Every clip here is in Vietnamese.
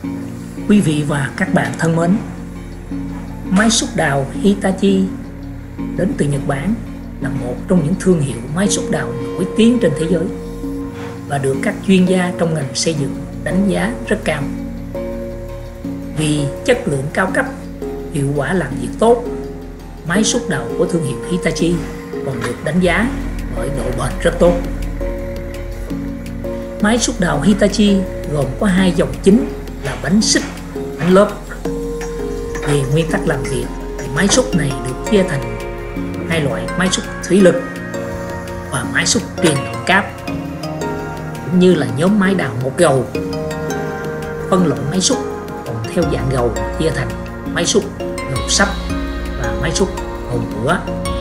Quý vị và các bạn thân mến, máy xúc đào Hitachi đến từ Nhật Bản là một trong những thương hiệu máy xúc đào nổi tiếng trên thế giới và được các chuyên gia trong ngành xây dựng đánh giá rất cao. Vì chất lượng cao cấp, hiệu quả làm việc tốt, máy xúc đào của thương hiệu Hitachi còn được đánh giá bởi độ bền rất tốt. Máy xúc đào Hitachi gồm có hai dòng chính là bánh xích, bánh lốp. Về nguyên tắc làm việc thì máy xúc này được chia thành hai loại máy xúc thủy lực và máy xúc truyền động cáp, cũng như là nhóm máy đào một gầu. Phân loại máy xúc còn theo dạng gầu chia thành máy xúc gầu sấp và máy xúc gầu ngửa.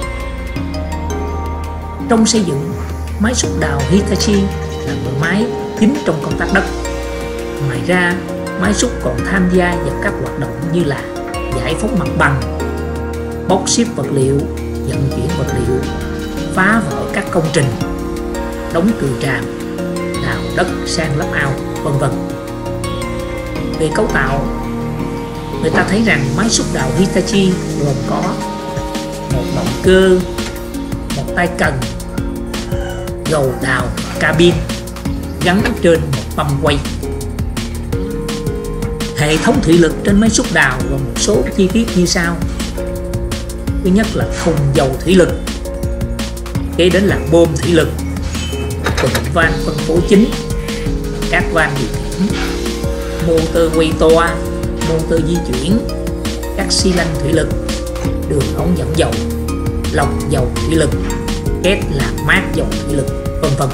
Trong xây dựng, máy xúc đào Hitachi là một máy chính trong công tác đất. Ngoài ra, máy xúc còn tham gia vào các hoạt động như là giải phóng mặt bằng, bốc xếp vật liệu, vận chuyển vật liệu, phá vỡ các công trình, đóng cừ tràm, đào đất san lấp ao, vân vân. Về cấu tạo, người ta thấy rằng máy xúc đào Hitachi gồm có một động cơ, một tay cần, gầu đào, cabin gắn trên một mâm quay. Hệ thống thủy lực trên máy xúc đào gồm một số chi tiết như sau. Thứ nhất là thùng dầu thủy lực, kế đến là bơm thủy lực, cụm van phân phối chính, các van điều khiển, motor quay toa, motor di chuyển, các xi lanh thủy lực, đường ống dẫn dầu, lọc dầu thủy lực, két làm mát dầu thủy lực, vân vân.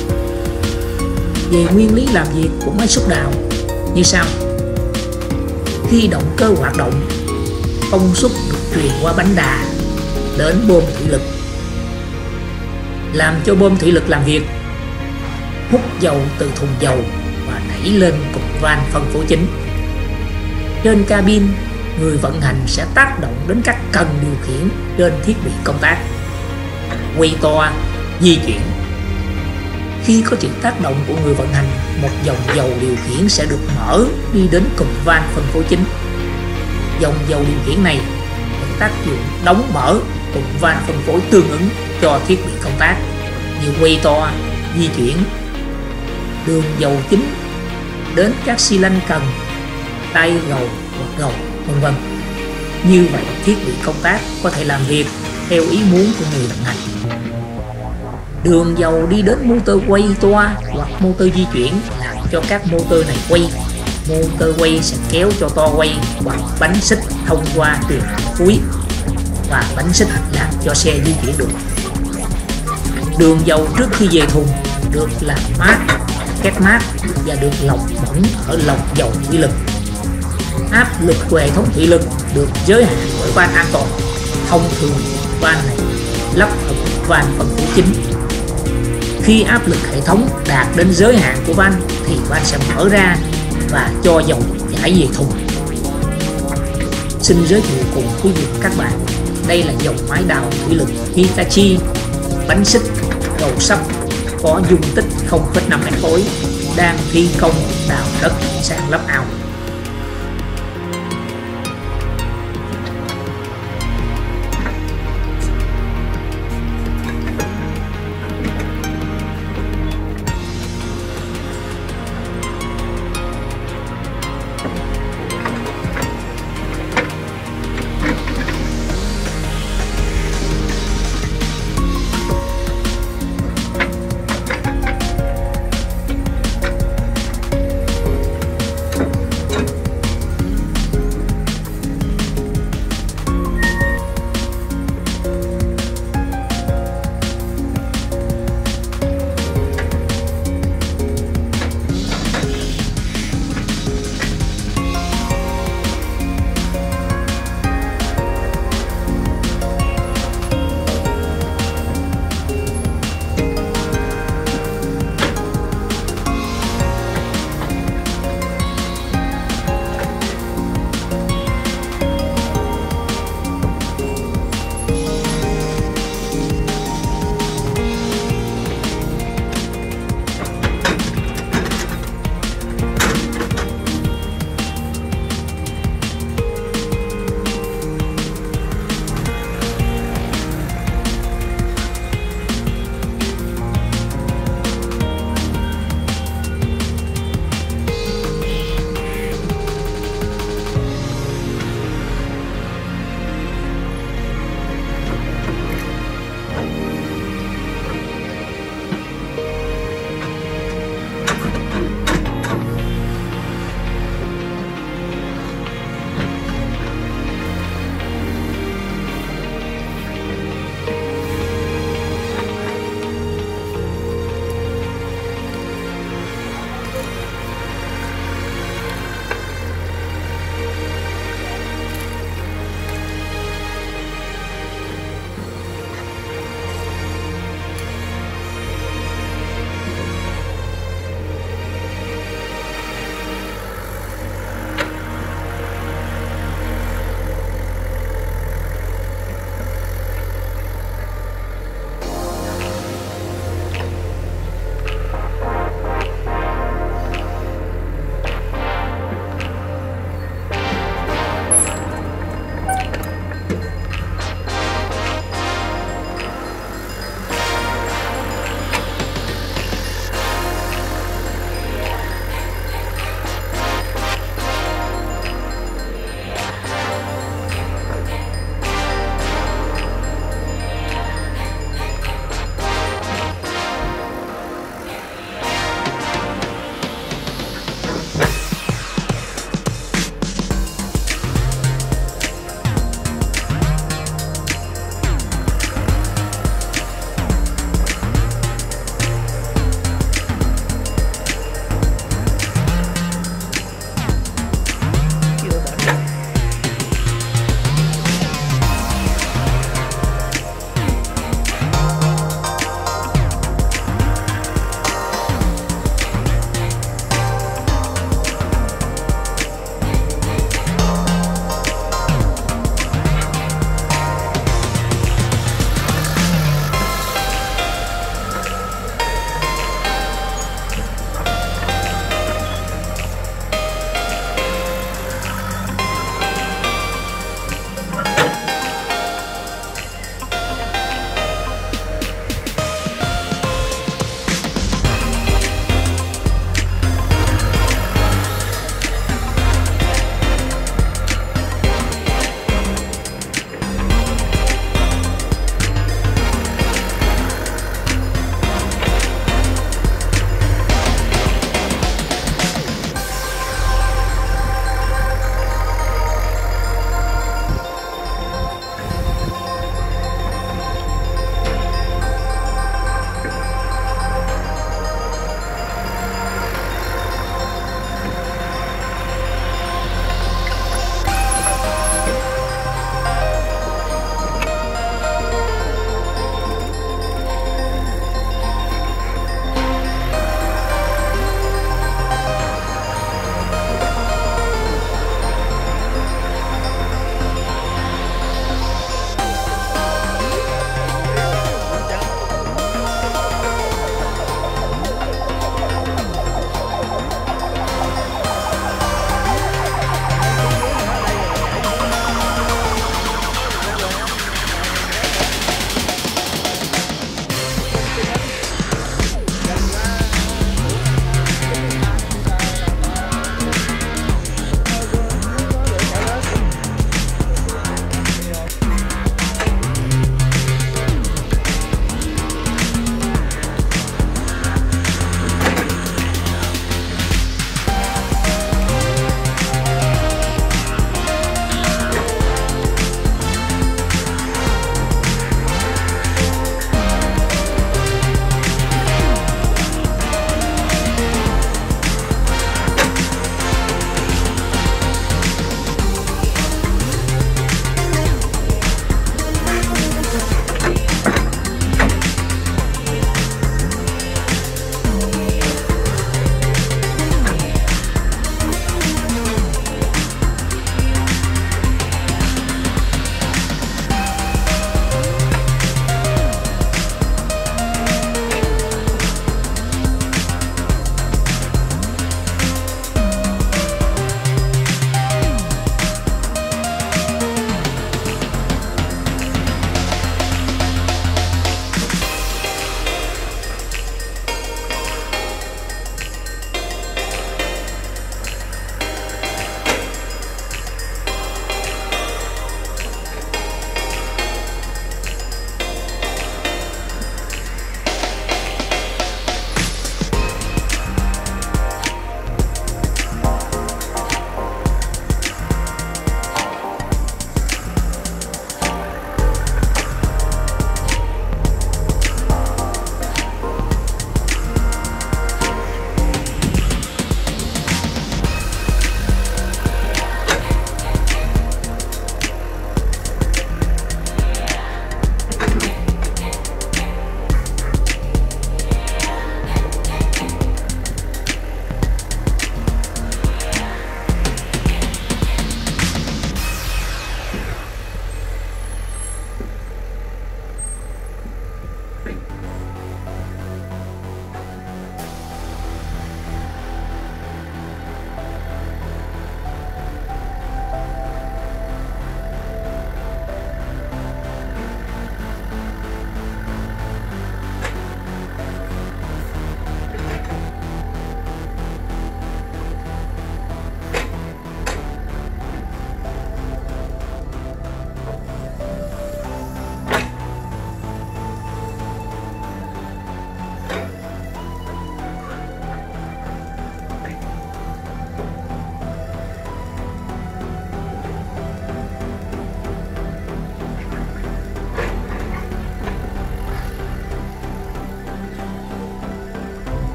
Về nguyên lý làm việc của máy xúc đào như sau. Khi động cơ hoạt động, công suất được truyền qua bánh đà đến bơm thủy lực, làm cho bơm thủy lực làm việc, hút dầu từ thùng dầu và đẩy lên cụm van phân phối chính. Trên cabin, người vận hành sẽ tác động đến các cần điều khiển trên thiết bị công tác, quay toa, di chuyển. Khi có sự tác động của người vận hành, một dòng dầu điều khiển sẽ được mở đi đến cụm van phân phối chính. Dòng dầu điều khiển này được tác dụng đóng mở cụm van phân phối tương ứng cho thiết bị công tác như quay toa, di chuyển. Đường dầu chính đến các xi lanh cần, tay gầu hoặc gầu, vân vân. Như vậy thiết bị công tác có thể làm việc theo ý muốn của người vận hành. Đường dầu đi đến motor quay toa hoặc motor di chuyển làm cho các motor này quay. Motor quay sẽ kéo cho toa quay hoặc bánh xích thông qua truyền cuối, và bánh xích làm cho xe di chuyển được. Đường dầu trước khi về thùng được làm mát, két mát và được lọc bẩn ở lọc dầu thủy lực. Áp lực của hệ thống thủy lực được giới hạn bởi van an toàn. Thông thường van này lắp ở van phân phối chính. Khi áp lực hệ thống đạt đến giới hạn của van thì van sẽ mở ra và cho dầu chảy về thùng. Xin giới thiệu cùng quý vị và các bạn, đây là dòng máy đào thủy lực Hitachi bánh xích gầu sấp có dung tích 0,5 mét khối đang thi công đào đất san lấp ao.